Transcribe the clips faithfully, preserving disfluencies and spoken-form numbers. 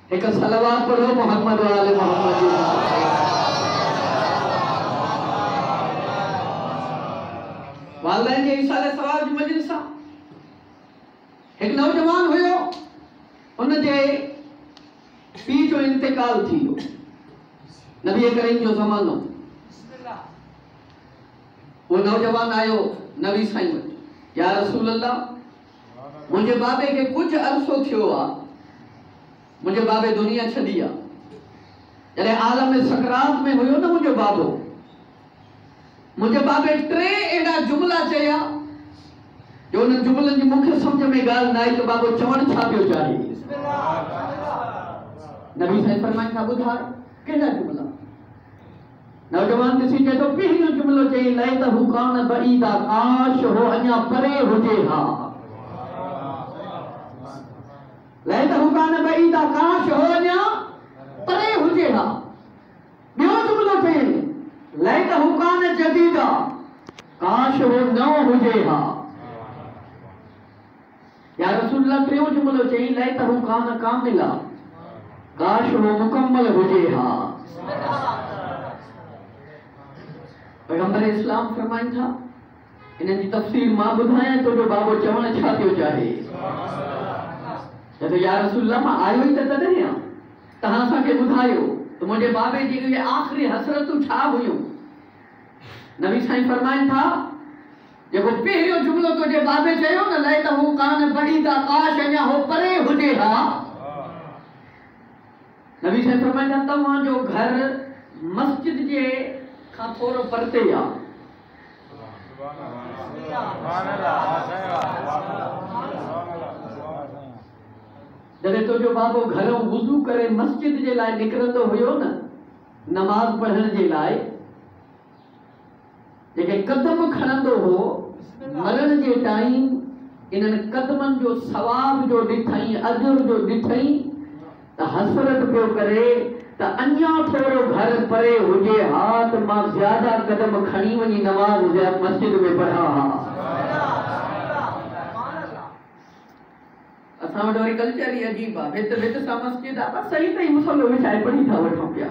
एक सलवात पढ़ो मोहम्मद वाले मोहम्मद जी। वालदैन जे इसाले सवाब जी मजलिस सां एक नौजवान हुयो, उन जे पीउ जो इंतकाल थी वियो। नबी करीम जो ज़मानो। वो नौजवान आयो नबी साईं वटि, या रसूल अल्लाह, मुंहिंजे बाबे खे कुझु अरसो थियो आहे, मुंहिंजे बाबे दुनिया छॾी आहे। जॾहिं आलम सकरात में हुयो न मुंहिंजो बाबो, मुंहिंजे बाबे टे अहिड़ा जुमला चया जो उन जुमलनि जी मूंखे सम्झ में ॻाल्हि न आई त बाबो चवणु छा पियो चाहे। नबी साईं फरमाइनि था ॿुधाए कहिड़ा जुमला। नौजवान ॾिसी चए थो पहिरियों जुमलो चई लैतहु कान बईदा, काश हो अञा परे हुजे हा। लैतहु कान बईदा, काश हो अञा परे हुजे हा। ॿियो जुमलो चई लैतहु कान जदीदा, काश हो नओं हुजे हा। या रसूल अल्लाह टियों जुमलो चई लैतहु कान कामिला, काश हो मुकम्मल हुजे हा। पैगंबर इस्लाम फरमाइनि था इन जी तफ़सीर मां ॿुधायां तो जो बाबो चवणु छा पियो चाहे। जॾहिं या रसूल अल्लाह मां आयो ई त तॾहिं आहे, तव्हां असांखे ॿुधायो त मुंहिंजे बाबे जी इहे आख़िरी हसरतूं छा हुयूं। नबी साईं फरमाइनि था जेको पहिरियों जुमलो तुंहिंजे बाबे चयो न लैतहु कान बईदा, काश अञा हो परे हुजे हा। नबी साईं फरमाइनि था तव्हांजो घर मस्जिद जे खां थोरो परते आहे। जॾहिं तुंहिंजो बाबो घरों वुज़ू करे मस्जिद जे लाइ निकिरंदो हुयो न नमाज़ पढ़ण जे लाइ, जेके कदम खणंदो हो मरण जे टाइम इन्हनि कदमनि जो सवाब जो ॾिठई, अजुर जो ॾिठई त हसरत पियो करे त अञा थोरो घर परे हुजे हा त मां ज़्यादा कदम खणी वञी नमाज़ मस्जिद में पढ़ा हा। असां वटि वरी कल्चर ई अजीब आहे, भित भित सां मस्जिद आहे, बसि सही सही मुसलो विछाए पढ़ी था वठूं पिया।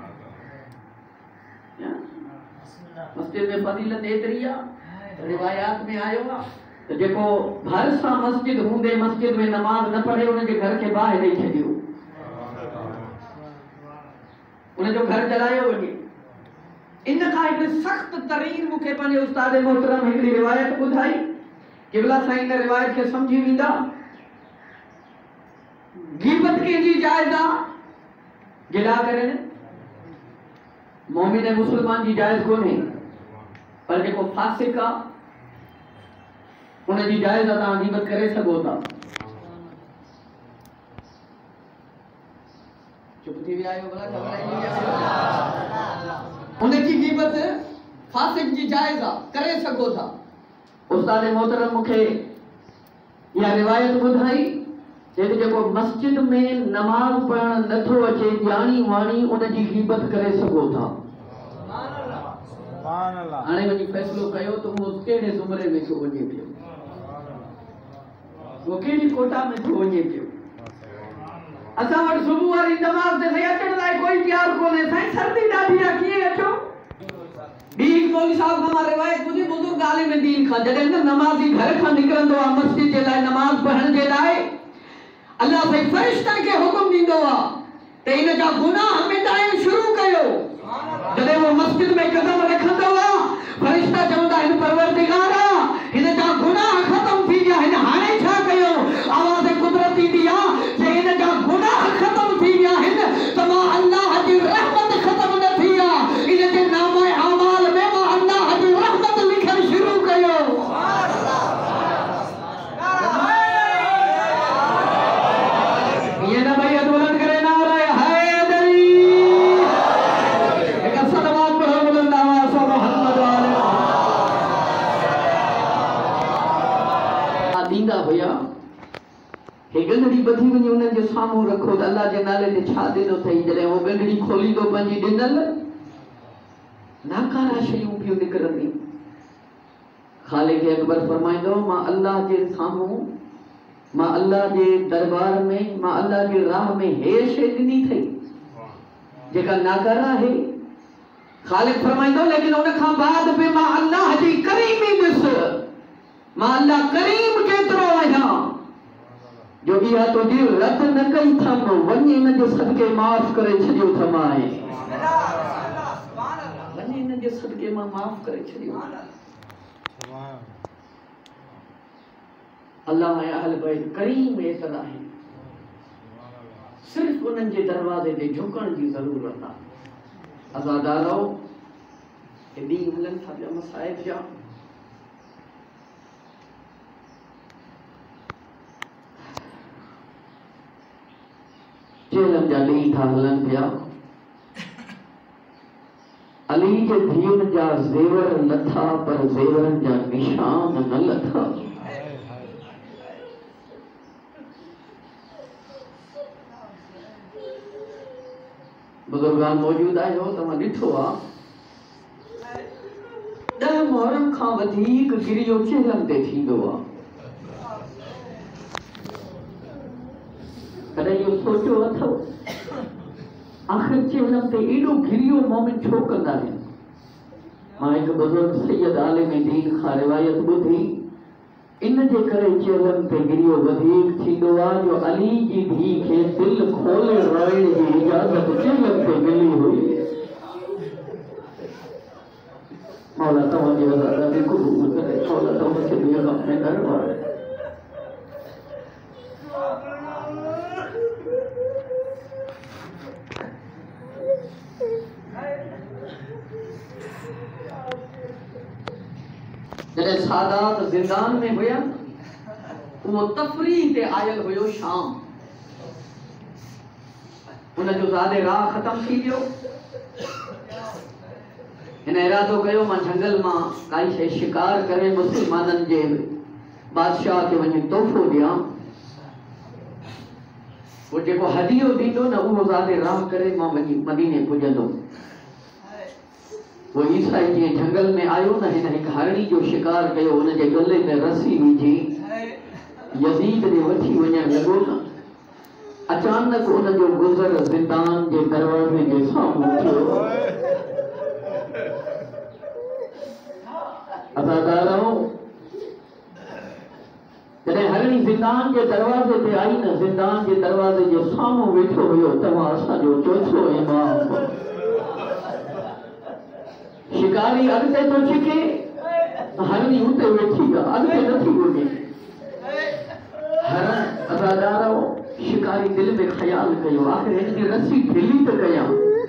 मस्जिद में फज़ीलत एतिरी आहे, रिवायात में आयो आहे त जेको घर सां मस्जिद हूंदे मस्जिद में नमाज़ न पढ़े उनजे घर खे ॿाहिरि ॾेई छॾियो, उनजो घर जलायो वञे। इन खां हिकु सख़्त तरीन मूंखे पंहिंजे उस्ताद मोहतरम हिकिड़ी रिवायत ॿुधाई, क़िबला साईं इन रिवायत खे सम्झी वेंदा। गीबत कंहिंजी जाइज़ आहे, गिला करे मोमिन मुस्लमान जी जाइज़ कोन्हे, पर जेको फासिक आहे उनजी जाइज़ आहे, तव्हां गीबत करे सघो था। चुप थी विया आहियो भला, घबराई उनजी गीबत फासिक जी जाइज़ आहे, करे सघो था। उस्ताद मोहतरम मूंखे इहा रिवायत ॿुधाई जेको जेको मस्जिद में नमाज़ पढ़ण नथो अचे ॼाणी वाणी उनजी गीबत करे सघो था। हाणे वञी फ़ैसिलो कयो त उहो कहिड़े ज़ुमरे में थो वञे पियो, उहो कहिड़ी कोटा में थो वञे पियो। असां वटि सुबुह वारी नमाज़ ते अचण लाइ कोई तयार कोन्हे, साईं सर्दी ॾाढी आहे कीअं अचो। ॿी मौलवी साहब खां मां रिवायत ॿुधी बुज़ुर्ग आलिम दीन खां, जॾहिं न नमाज़ी घर खां निकिरंदो आहे मस्जिद जे लाइ नमाज़ पढ़ण जे लाइ, अल्लाह भई फ़रिश्तनि खे हुकुम ॾींदो आहे त इन जा गुनाह मिटाइण शुरू कयो। जॾहिं वो मस्जिद में कदम रखंदो आहे फ़रिश्ता चवंदा आहिनि परवरदिगारा हिन जा गुनाह ख़त्म थी विया आहिनि, हाणे छा कयो। आवाज़ कुदरत ईंदी आहे जे हिन जा गुनाह ख़त्म थी विया आहिनि त मां अल्लाह जी रहमत ख़त्म न थी आहे, इन जे नामे अमाल में मां अल्लाह जी रहमत लिखणु शुरू कयो। ये ना भाई अदौलत करे ना रहा है हैदरी, एक सलवात पढ़ो बुलंद आवाज़ से मोहम्मद वाले दींदा हुया। हे गंढड़ी ॿधी वञी उन्हनि जे साम्हूं रखो त अल्लाह जे नाले ते छा ॾिनो अथई। जॾहिं उहो गंढड़ी खोलींदो पंहिंजी ॾिनल नाकारा शयूं पियूं निकिरंदियूं। ख़ालिक अकबर फरमाईंदो मां अल्लाह जे साम्हूं मां अल्लाह जे दरबार में मां अल्लाह जी राह में हे शे दिनी थई जेका नाकारा है। खालिक फरमाइंदो लेकिन उन खां बाद भी मां अल्लाह जी करीमी ॾिस, मां अल्लाह करीम केतिरो आहियां जो इहा तुंहिंजी रद न कई थम, वञी इन जे सदके माफ़ करे छॾियो थमाए, वञी इन जे सदके मां माफ़ करे छॾियो। अल्लाह ऐं अहल बैत करीम एतिरा आहिनि, सिर्फ़ उन्हनि जे दरवाज़े ते झुकण जी ज़रूरत आहे। अज़ादारो हे ॾींहं मिलनि था पिया मसाइब जा, जेलनि जा ॾींहं था हलनि पिया। अली जे धीअनि जा ज़ेवर लथा पर ज़ेवरनि जा निशान न लथा। बुजुर्गान मौजूद आहियो, तव्हां ॾिठो आहे ॾह मुहर्रम खां वधीक गिरियो चेहरनि ते थींदो आहे। कॾहिं इहो सोचियो अथव आख़िर चेहरनि ते एॾो गिरियो मोमिन छो कंदा आहिनि? मां हिकु बुज़ुर्ग सैयद आलिम दीन खां रिवायत ॿुधी, इन जे करे चेहरनि ते गिरियो वधीक थींदो आहे जो अली जी धीउ खे दिलि खोले रोइण जी इजाज़त चेहरनि ते मिली हुई। मौला तव्हांजी आज़ादी क़बूल करे, मौला तव्हांखे ॿिए गम में न रवाए। जॾहिं सादात ज़िंदान में हुया, वो तफरीह ते आयल हुयो शाम, उनजो ज़ादे राह ख़त्म थी वियो। हिन इरादो कयो मां झंगल मां काई शइ शिकार करे मुस्लमाननि जे बादशाह खे वञी तोहफ़ो ॾियां, वो जेको हदियो ॾींदो न उहो ज़ादे राह करे मां वञी मदीने पुॼंदुमि। वो ईसाई जीअं झंगल में आयो न, हिन हिकु हरणी जो शिकार कयो, हुनजे गले में रस्सी विझी यज़ीद ॾे वठी वञण लॻो न, अचानक उनजो गुज़र ज़िंदान जे दरवाज़े जे साम्हूं थियो। अज़ादारो जॾहिं हरणी ज़िंदान जे दरवाज़े ते आई न, ज़िंदान जे दरवाज़े जे साम्हूं वेठो हुयो तव्हां असांजो चोथो इमाम। शिकारी अॻिते थो छिके, हरणी हुते वेठी आहे, अॻिते नथी वञे। हरण अज़ादारो शिकारी दिलि में ख़्याल कयो, आख़िर हिन जी रस्सी ढिली त कयां।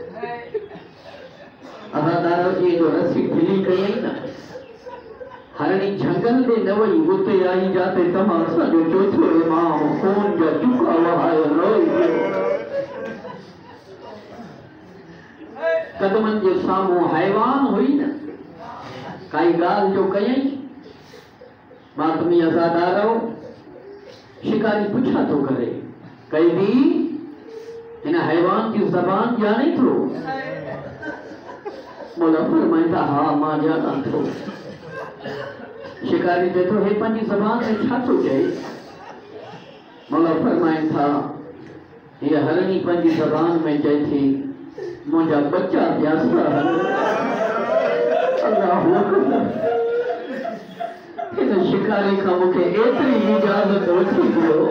अज़ादारो जी जो रस्सी ढिली कयई न, हरणी झंगल में न वई, उते आई जाते तव्हां असांजो चोथो इमाम खून जा चुका वहाए रोई पियो। कदमनि जे साम्हूं हैवान हुई न, काई ॻाल्हि जो कयई मातमी। अज़ादारो शिकारी पुछा थो करे, कैदी हिन हैवान जी ज़बान ॼाणे थो? मौला फरमाईंदा हा मां ॼाणां थो। शिकारी चए थो हे पंहिंजी ज़बान में छा थो चए? मौला फरमाइनि था हीअ हरणी पंहिंजी ज़बान में चए थी मुंहिंजा बच्चा प्यासा अल्लाह हिन शिकारी खां मूंखे एतिरी इजाज़त वठी ॾियो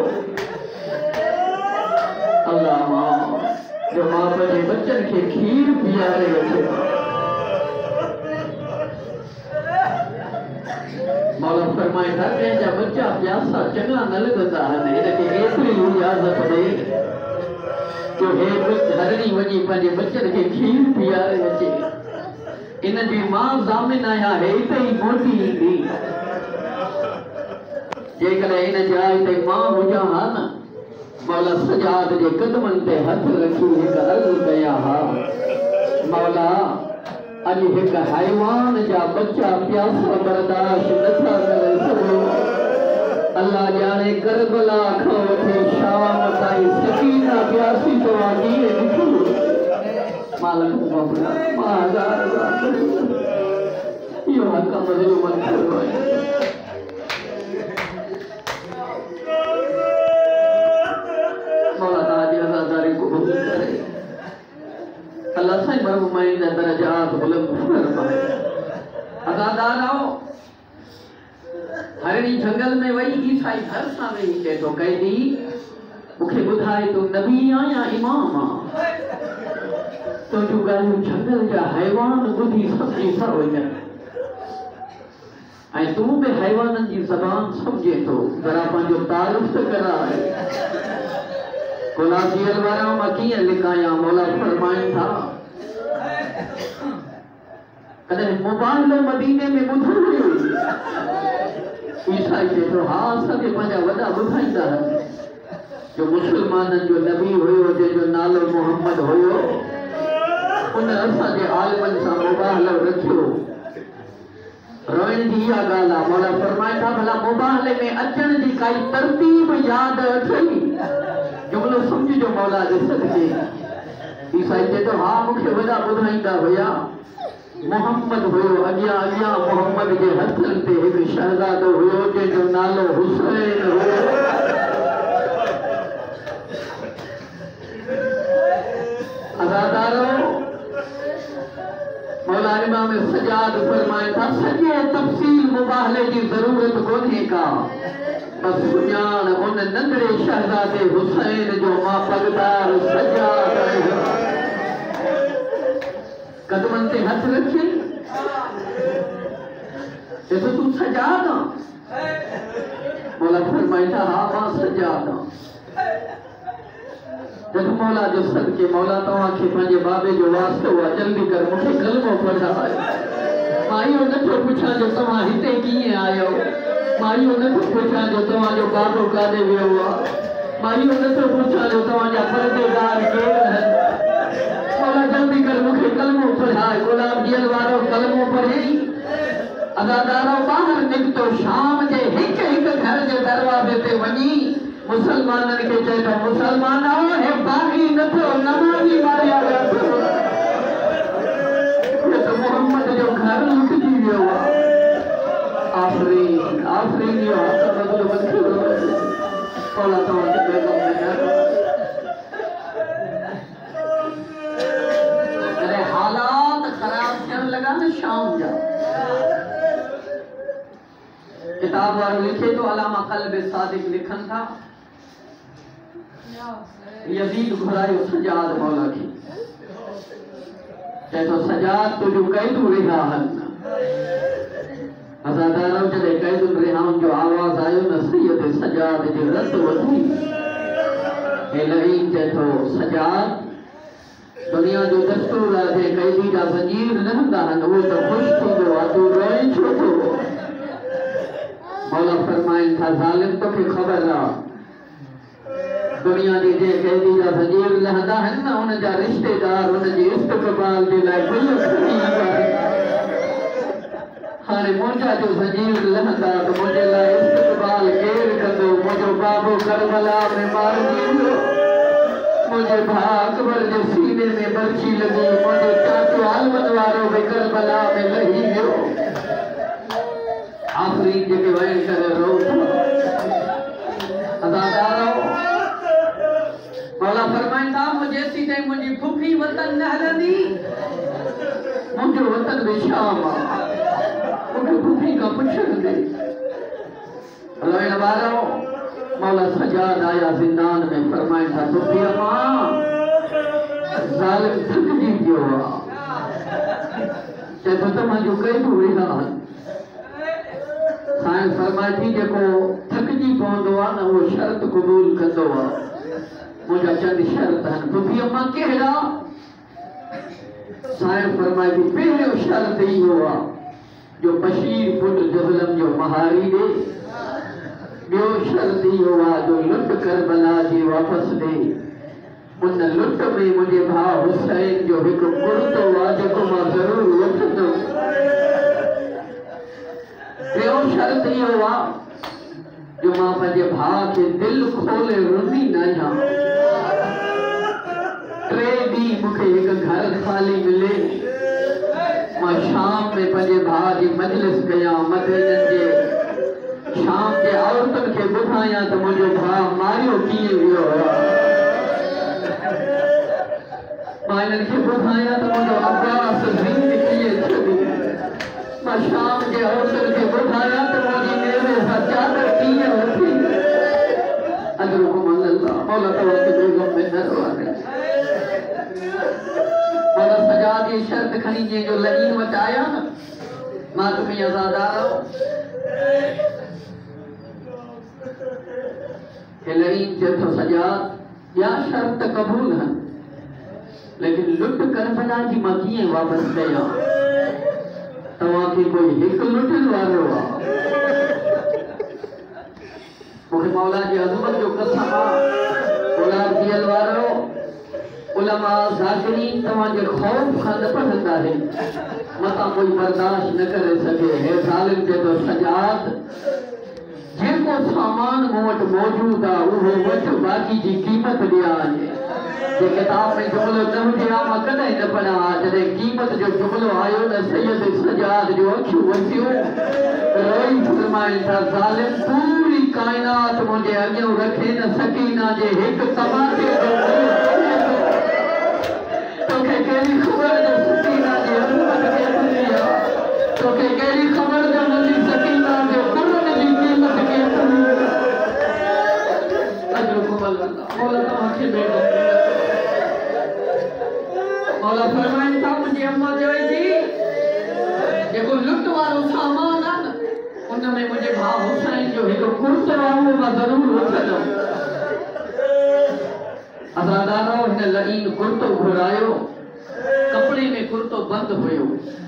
अल्लाह मां जो मां पंहिंजे बच्चनि खे खीर पीआरे वठे। मौला फरमाए था कंहिंजा बच्चा प्यासा चङा न लॻंदा आहिनि, हिनखे एतिरी इजाज़त ॾे जो हे हरणी वञी पंहिंजे बच्चनि खे खीर पीआरे अचे। इन जी मां ज़ामिन आहियां हे हिते ई मोटी ईंदी। जेकॾहिं हिन जाइ ते मां हुजां हा न, मौला सजाद जे कदमनि ते हथ रखी हिकु अर्ज़ु कया हा, मौला अॼु हिकु हैवान जा बच्चा प्यासा बर्दाश्त नथा करे सघो। अल्लाह जाने करबला खां वठी शाम ताईं सकीना प्यासी तव्हां कीअं ॾिठो? मालिक मोकिलिया मां हज़ार हज़ार इहो हक़ मज़लूमनि खे अल्लाह साईं मरहुमाइन जा दरजात बुलंद फरमाए। अज़ादारो हरणी जंगल में वही ईसाई घर सां वेही चए थो कैदी मूंखे ॿुधाए तूं नबी आ या इमाम आ? तुंहिंजूं ॻाल्हियूं जंगल जा हैवान ॿुधी सम्झी था वञनि ऐं तूं बि हैवाननि जी ज़बान सम्झे थो। ज़रा पंहिंजो तारुफ़ त कराए। गुलाबी अलवारा मां कीअं लिकायां? मौला फरमाइनि था कॾहिं मुबाहिलो मदीने में ॿुधो हुयो? ईसाई चए थो हा असांखे पंहिंजा वॾा ॿुधाईंदा आहिनि जो मुसलमाननि जो नबी हुयो जंहिंजो नालो मोहम्मद हुयो उन असांजे आलिमनि सां मुबाहिलो रखियो। रोइण जी इहा ॻाल्हि आहे। मौला फरमाए था भला मुबाहिले में अचण जी काई तरतीब यादि अथई? जुमिलो सम्झिजो मौला जे सदके। ईसाई चए थो हा मूंखे वॾा ॿुधाईंदा हुया मोहम्मद हुयो। अॻियां अॻियां मोहम्मद जे हथनि ते हिकु शहज़ादो हुयो जंहिंजो नालो हुसैन हुयो। अज़ादारो मौला इमाम सजाद फरमाए था सॼे तफ़सील मुबाहिले जी ज़रूरत कोन्हे का। बस सुञाण उन नंढड़े शहज़ादे हुसैन जो मां पगदार सजाद आहियां। कदमनि ते हथ रखी चए थो तूं सजाद आ? मौला फरमाए था हा मां सजाद आ। जब मौला जो सदके मौला तव्हांखे पंहिंजे बाबे जो वास्तो आहे जल्दी कर मूंखे कलमो पढ़ाए। मां इहो नथो पुछां जो तव्हां हिते कीअं आहियो। मां इहो नथो पुछां जो तव्हांजो बाबो काॾे वियो आहे। मां इहो नथो पुछां जो तव्हांजा परदेदार केरु आहिनि। मौला जल्दी कर मूंखे कलमो पढ़ाए। गुलाब जी वारो कलमो पढ़ी अज़ादारो ॿाहिरि निकितो। शाम जे हिकु हिकु घर जे दरवाज़े ते वञी मुसलमाननि खे चए थो मुसलमान आओ हे बाग़ी नथो नमाज़ी मारिया विया अथव। त मोहम्मद जो घर लुटिजी वियो आहे। आफ़रीन आफ़रीन इहो हथ बदिलो बदिलो मौला तव्हांखे पैग़ाम ॾिनो। जॾहिं हालात ख़राब थियण लॻा न शाम जा किताब वारो लिखे थो अलामा क़ल्ब सादिक लिखनि था यज़ीद घुरायो सजाद मौला खे चए थो सजाद तुंहिंजूं क़ैदूं रिहा आहिनि। अज़ादारो जॾहिं क़ैदुनि रिहाउनि जो आवाज़ आयो न सैयद सजाद जी रत वधी। हे लईन चए थो सजाद दुनिया जो दस्तूर आहे जे क़ैदी जा ज़ंजीर लहंदा आहिनि उहो त ख़ुशि थींदो आहे तूं रोए छो थो? मौला फरमाइनि था ज़ालिम तोखे ख़बर आहे दुनिया जी जे क़ैदी जा ज़ंजीर लहंदा आहिनि न उन जा रिश्तेदार उन जी इस्तक़बाल जे लाइ गुल खणी ईंदा आहिनि। हाणे मुंहिंजा जो ज़ंजीर लहंदा त मुंहिंजे लाइ इस्तक़बाल केरु कंदो? मुंहिंजो बाबो करबला में मारिजी वियो। मुंहिंजे भाउ अकबर जे सीने में बर्ची लॻी। मुंहिंजो चाचो आलमन वारो बि करबला में लही वियो। आफ़रीन जेके वैन करे रो अज़ादारो मौला फरमाइनि था जेसीं ताईं मुंहिंजी फुफी वतन न हलंदी मुंहिंजो वतन बि शाम आहे। मूंखे फुफी खां पुछण ॾे। रोइण वारो मौला सजाद आया ज़िंदान में फरमाइनि था फुफी मां ज़ालिम थकिजी वियो आहे। चए थो तव्हांजूं क़ैदूं रिहा आहिनि। साईं फरमाए थी जेको थकिजी पवंदो आहे न उहो शर्त क़बूल कंदो आहे। मुंहिंजा चंद शर्त आहिनि। फुफी अम्मा कहिड़ा? साईं फरमाए थी पहिरियों शर्त इहो आहे जो बशीर पुट जहलम जो महारी ॾे। ॿियो शर्त इहो आहे जो लुट करबला जी वापसि ॾे। उन लुट में मुंहिंजे भाउ हुसैन जो हिकु कुर्तो आहे जेको मां ज़रूरु वठंदुमि। टियों शर्त इहो आहे जो मां पंहिंजे भाउ खे दिलि खोले रुनी न आहियां। टे ॾींहं मूंखे हिकु घर ख़ाली मिले मां शाम में पंहिंजे भाउ जी मजलिस कयां मदीननि जे शाम जे औरतुनि खे ॿुधायां त मुंहिंजो भाउ मारियो कीअं वियो आहे। माइनन के बुधाया तो मुझे अब्बास जिंदगी छदी मां शाम के होटल के बुधाया तो मुझे मेरे सजाद किए होती अजरुकुम अल्लाह मौला तआला के बेगम में नरवाने मौला सजाद ये शर्त खनी जे जो लईन वटाया ना मां तुम्हें आजादार के लईन जे तो सजाद या शर्त कबूल है लेकिन लुट करबला जी मां कीअं वापस कया तव्हांखे कोई हिकु लुटण वारो आहे मूंखे मौला जी अज़मत जो कसम आहे औलाद दियल वारो उलमा ज़ाकिरीन तव्हांजे ख़ौफ़ खां न पढ़ंदा आहिनि मतां कोई बर्दाश्त न करे सघे हे ज़ालिम जे तो सजाद जेको सामान मूं वटि मौजूद आहे उहो वठि बाक़ी जी क़ीमत ॾियां जे किताब में जुमलो न हुजे हा मां कॾहिं न पढ़ा जॾहिं क़ीमत जो जुमलो आयो न सैयद सजाद जो अखियूं वसियूं रोई फरमाइनि था ज़ालिम पूरी काइनात मुंहिंजे अॻियां रखे न सकीना जे हिकु तमाचे जो तोखे कहिड़ी ख़बर जो सकीना जे अज़मत केतिरी आहे तोखे कहिड़ी ख़बर जो मुंहिंजी सकीना जे कुर्बन जी क़ीमत केतिरी अजरुकुम अल्लाह मौला तव्हांखे बेइज्जत मौला फरमाइनि था मुंहिंजी अम्मा चवे थी जेको लुट वारो सामान आहे न उन में मुंहिंजे भाउ हुसैन जो हिकु कुर्तो आहे उहो मां ज़रूरु वठंदमि अज़ादारो हिन लईन कुर्तो घुरायो कपिड़े में कुर्तो बंदि हुयो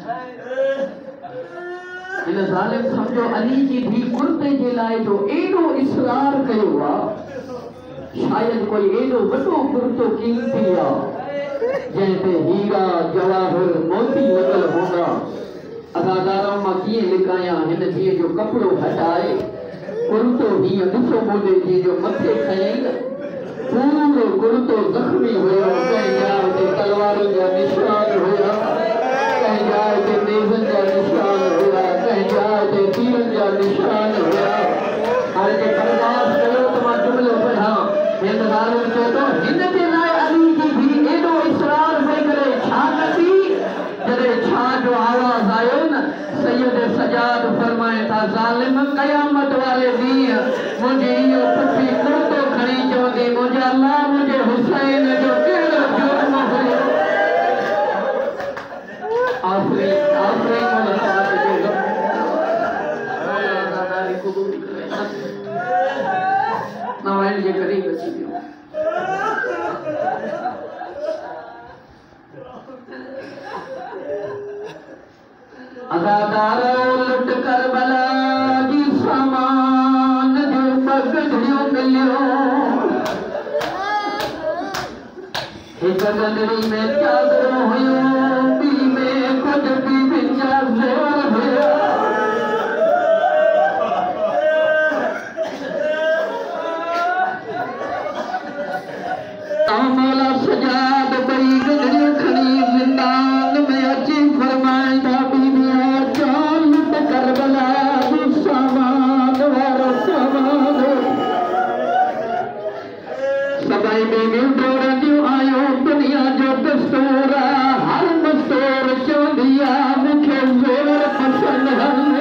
हिन ज़ालिम सम्झो अली जी धीउ कुर्ते जे लाइ जो एॾो इसरार कयो आहे शायदि कोई एॾो वॾो कुर्तो कीमती आहे जैसे हीरा जवाहर मोती लॻल हूंदा अज़ादारो मां कीअं लिकायां हिन धीअ जो कपिड़ो हटाए कुर्तो हीअं ॾिसो मोॾे जी जो मथे खयईं पूरो कुर्तो ज़ख़्मी हुयो कंहिं जाइ ते तलवारुनि जा निशान हुया कंहिं जाइ ते नेज़नि जा निशान हुया कंहिं जाइ ते तीरनि जा निशान हुया हाणे जे बर्दाश्त कयो त मां जुमिलो पढ़ां हिन ज़ालिम चयो थो हिन जे लाइ अली जी धीउ एॾो इसरार पई करे छा कंदी जॾहिं छा जो आवाज़ आयो न सैयद सजाद फरमाए था ज़ालिम क़यामत वारे ॾींहुं मुंहिंजी इहो पुठी कुर्तो खणी चवंदी मुंहिंजे अल्लाह मुंहिंजे हुसैन जो कहिड़ो जुर्म हुयो आखिरी आखिरी मुलाक़ात जे आज़ादारी क़बूल करे नवाइल जे करीब अची वियो अज़ादारो लुट करबला जी सामान जो पगड़ियो मिलियो हिक गंदड़ी में चादर हुयो ॿी में कुझ बीबियुनि जा ज़ेवर हुया मौला सजाद ॿई गंदड़ियूं खणी ज़िंदान में अची फरमाइनि था करबला जो सामान वारो सामान सभई बीबियूं डोड़ंदियूं आयो दुनिया जो दस्तूर हर मस्तूर चवंदी आहे मूंखे ज़ेवर पसंदि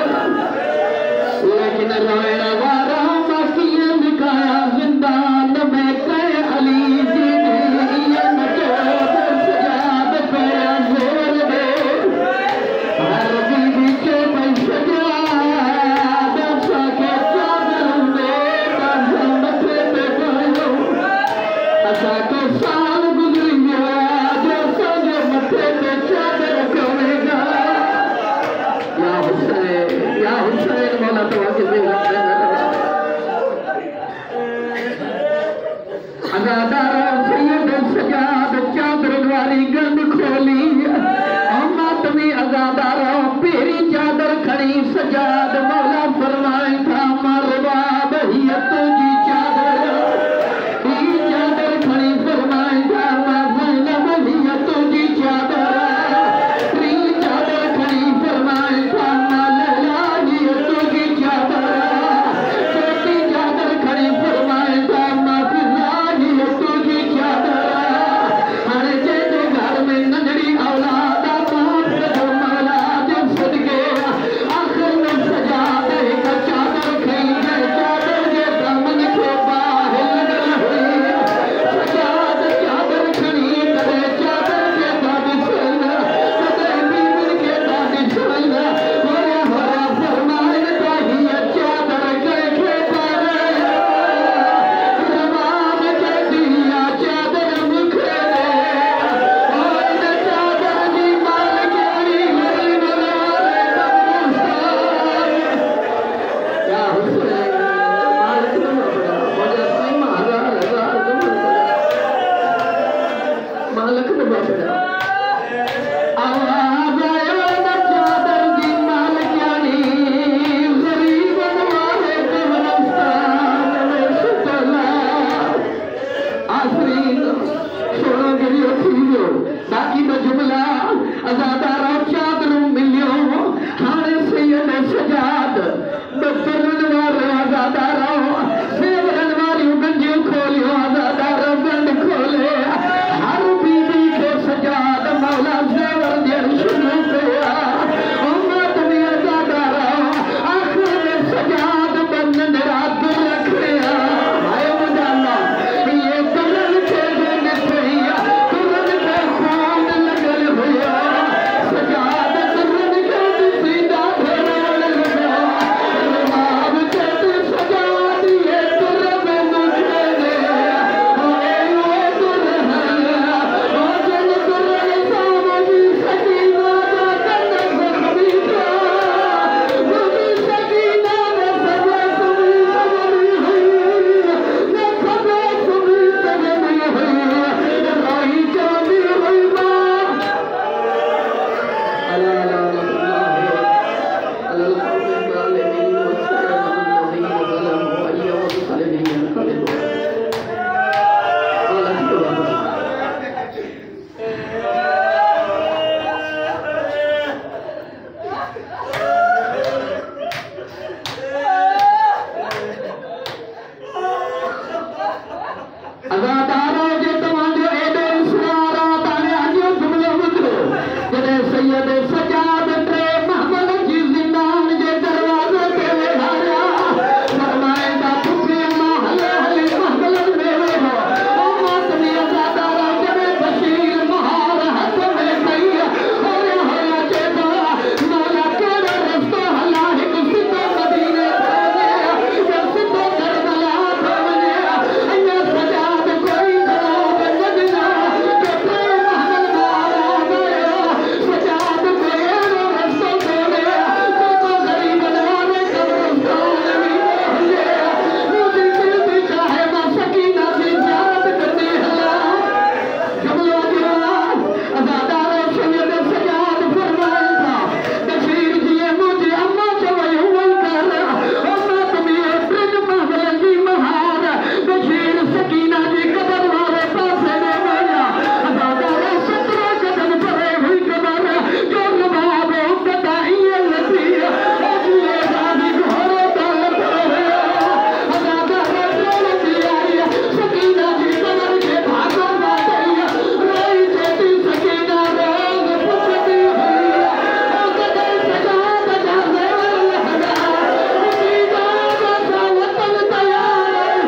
लेकिन रोइण वारा मां कीअं लिकाया ज़िंदान में कंहिं अली जी ईअं न चयो सजाद पहिरियां ज़ेवर ॾे हर बीबी खे साल गुज़री विया जो असांजे मथे ते चादर कवेगा या हुसैन या हुसैन मौला तव्हांखे बेइज्जत अज़ादारो सैयद सजाद चादर वारी गंद खोली मातमी अज़ादारो पहिरीं चादर खणी सजाद मौला फरमाइनि था मरबाब हीअ तुंहिंजी चादर चादर अज़ादारो चादरू मिलियो हाणे सैयद सजाद दफ़्तरनि वारो अज़ादारो सेवरनि वारियूं गंजियूं खोलियो अज़ादारो गंढ खोले हर बीबी खे सजाद मौला सेवर ॾियणु शुरू कया उम्मत में अज़ादारो आख़िर में सजाद बंदन रात रखिया हाय मुंहिंजा अल्लाह ये तुरन खे ॾिठईं तुरन खे खून लॻल हुया सजाद तुरन खे ॾिसींदा भेण लॻा रुमाल चेत सजाद ये तुर में मुझे दे ओए ओए दुल्हन ओ जन दुल्हन सावजी सकीना दा कन ज़ख्मी था मुझी सकीना ने सजा सुनी सवरी हुई ने सजा सुनी सवरी हुई राही चांदी हुई मां अला अला अल्लाह अल्लाह ज़ालिमीन वसल्लम अलैहि वसल्लम व अय्या वसल्लम खलिल अज़ादारो जे तव्हांजो एॾो इसरार आहे तव्हां अॼु जुमिलो ॿुधो जॾहिं सैयद सजाद टे महमल जी ज़िंदान जे दरवाज़े ते वेहारिया फरमाईंदा पुठी अम्मा हले हले महमलनि में वेहो ओ मातमी अज़ादारो जॾहिं बशीर महार हथ में कई होया होया चइबो मौला कहिड़ो रस्तो हलां हिकु सिधो मदीने थो वञे या सिधो करबला थो वञे अञा सजाद कोई जवाब न ॾिनो त टे महमल मारा वियो सजाद कोई अहिड़ो रस्तो ॻोल्हे जेको ग़रीबनि वारे क़ब्रिस्तान में न हुजे मुंहिंजी दिलि बि चाहे मां सकीना जी ज़ियारत कंदी हलां जुमिलो ॾियो अज़ादारो सैयद सजाद फरमाइनि था बशीर जीअं मुंहिंजी अम्मा चवई हूअं ई कर उम्मत में टिनि महमलनि जी महार बशीर सकीना जी क़बर वारे पासे में वञा अज़ादारो सत्रहं कदम परे हुई क़बर जो नवाब उम्मत ईअं लथी अॼु राज़ी घोड़ो ताल पियो हुयो अज़ादारो दौड़ंदी आई सकीना जी क़बर खे भाॻो न ॾेई रोई चेती सकीना रोज़ पुछंदी हुई ओ कॾहिं सजाद जा ज़ेवर लहंगा मुंहिंजी जान सां वतन तयार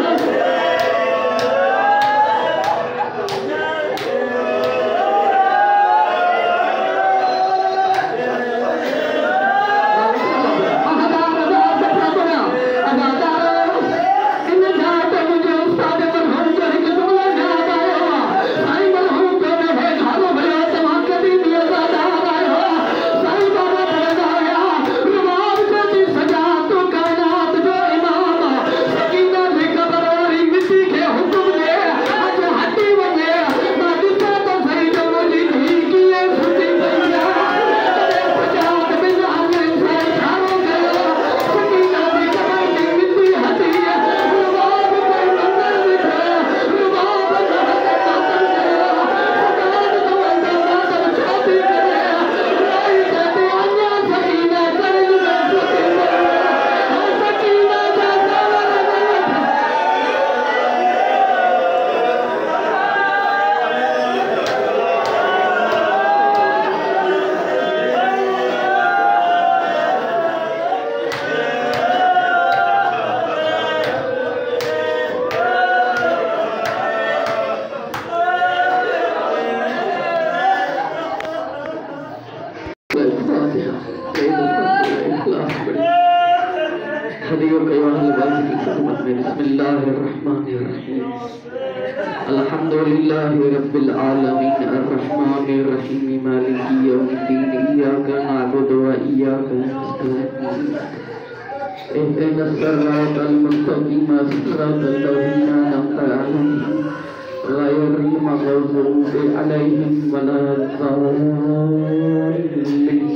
बिस्मिल्लाहिर्रहमानिर्रहीम अल्हम्दुलिल्लाहि रब्बिल आलमीन अर्रहमानिर रहीम मालिकी यौमिद्दीन इय्याका नअबुदु व इय्याका नस्तईन इहदिनस सिरातल मुस्तकीम सिरातल लज़ीना अनअमता अलैहिम गैरिल मग़ज़ूबि अलैहिम वलद्दाल्लीन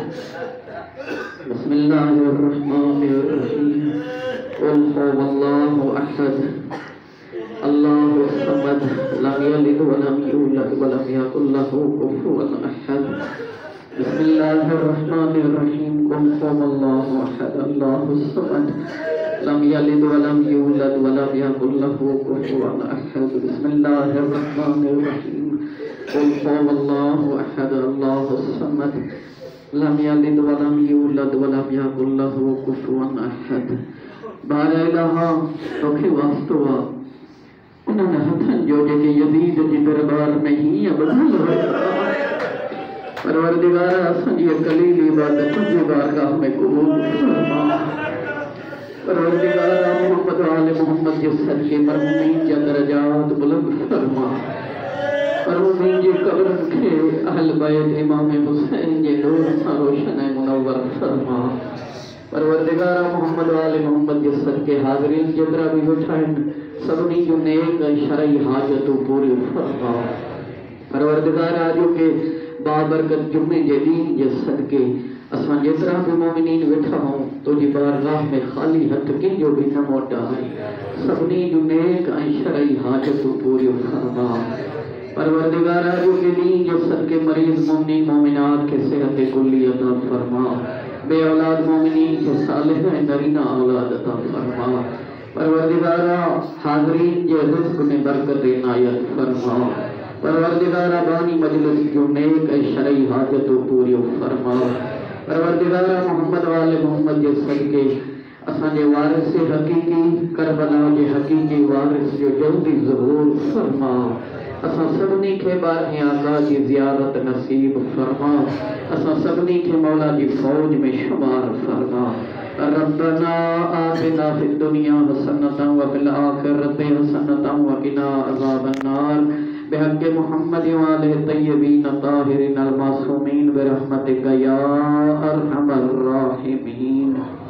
बिस्मिल्लाहिर्रहमानिर्रहीम क़ुल हुवल्लाहु अहद अल्लाहु समद लम यलिद व लम यूलद यलद वलम यकुल लहू कुफुवन अहद। बिस्मिल्लाहिर रहमानिर रहीम। कुल हुवल्लाहु अहद अल्लाहुस समद लम यलिद वलम यूलद वलम यकुल लहू कुफुवन अहद। बिस्मिल्लाहिर रहमानिर रहीम। कुल हुवल्लाहु अहद अल्लाहुस समद लम यलिद वलम यूलद वलम यकुल लहू कुफुवन अहद। बारे इलाहा तोखे वास्तुआ उन्होंने हथन जोड़े के यजीद जी दरबार में ही अबदल है। परवरदिगार असन ये कलीली इबादत तुझे बारगाह में कबूल फरमा। परवरदिगार मोहम्मद आले मोहम्मद के सदके मरहूमीन के दर्जात बुलंद फरमा। मरहूमीन के कब्र के अहल बैत इमाम हुसैन के नूर से रोशन मुनव्वर फरमा। परवरदिगार मोहम्मद आले मोहम्मद के सदके हाज़रीन जितरा भी बैठाइन सबनी जो नेक शरई हाजत पूरी फरमा। परवरदिगार आजो के बाबरकत जुम्मे जे दीन जे सदके असां जेतरा भी मोमिनीन वेठा हूं तुझी बारगाह में खाली हथ के जो भी न मोटा है सबनी जो नेक शरई हाजत पूरी फरमा। परवरदिगार आजो के दीन जे सदके मरीज मोमिनीन मोमिनात के सेहत कुल्ली अता फरमा। बे औलाद मोमिनीन के सालिह नरीना औलाद अता फरमा। परवरदिगारा हाज़रीन जे रिज़्क़ में बरकत इनायत फरमा। परवरदिगारा बानी मजलिस जो नेक शरई हाजत पूरी फरमा। परवरदिगारा मोहम्मद वाले मोहम्मद जे सदके असां जे वारिस हकीकी करबला जे हकीकी वारिस जो जल्दी ज़हूर फरमा। असां सभिनी खे बारह आका जी ज़ियारत नसीब फरमा। असां सभिनी खे मौला जी फौज में शुमार फरमा। रब्बना आतिना फिद दुनिया हसनतन व फिल आखिरति हसनतन व क़िना अज़ाबन्नार बिहक़्क़ि मुहम्मद व आलिहि तय्यबीन ताहिरीन अल मासूमीन बिरहमतिका या अरहमर राहिमीन।